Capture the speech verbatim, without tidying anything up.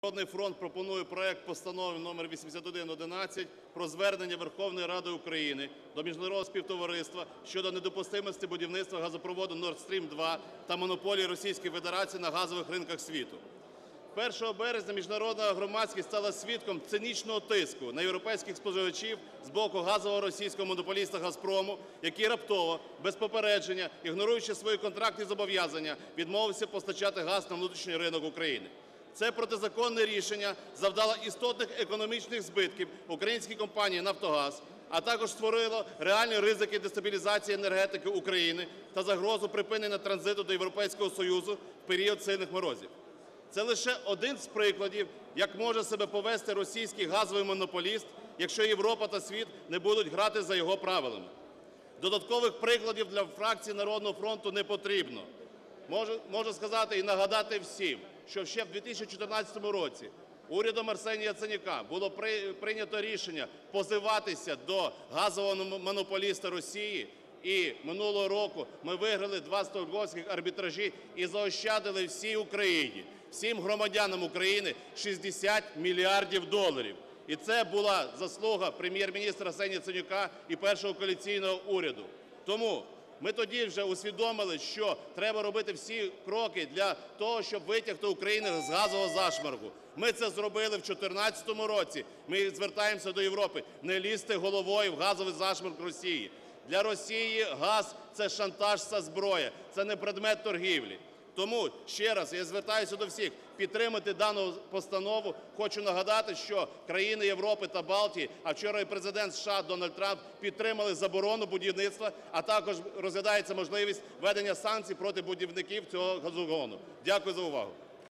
"Народний фронт" пропонує проект Постанови номер вісімдесят один одинадцять про звернення Верховної Ради України до міжнародного співтовариства щодо недопустимості будівництва газопроводу Nord Stream два та монополії Російської Федерації на газових ринках світу. першого березня міжнародна громадськість стала свідком цинічного тиску на європейських споживачів з боку газового російського монополіста "Газпрому", який раптово, без попередження, ігноруючи свої контрактні зобов'язання, відмовився постачати газ на внутрішній ринок України. Це протизаконне рішення завдало істотних економічних збитків українській компанії "Нафтогаз", а також створило реальні ризики дестабілізації енергетики України та загрозу припинення транзиту до Європейського Союзу в період сильних морозів. Це лише один з прикладів, як може себе повести російський газовий монополіст, якщо Європа та світ не будуть грати за його правилами. Додаткових прикладів для фракції "Народного фронту" не потрібно. Можу, можу сказати і нагадати всім, що ще в дві тисячі чотирнадцятому році урядом Арсенія Яценюка було прийнято рішення позиватися до газового монополіста Росії, і минулого року ми виграли два стокгольмських арбітражі і заощадили всій Україні, всім громадянам України шістдесят мільярдів доларів. І це була заслуга Прем'єр-міністра Арсенія Яценюка і першого коаліційного уряду. Тому ми тоді вже усвідомили, що треба робити всі кроки для того, щоб витягти Україну з газового зашморгу. Ми це зробили в дві тисячі чотирнадцятому році. Ми звертаємося до Європи: не лізьте головою в газовий зашморг Росії. Для Росії газ – це шантаж та зброя, це не предмет торгівлі. Тому ще раз я звертаюся до всіх підтримати дану постанову. Хочу нагадати, що країни Європи та Балтії, а вчора і Президент США Дональд Трамп підтримали заборону будівництва, а також розглядається можливість введення санкцій проти будівників цього газогону. Дякую за увагу.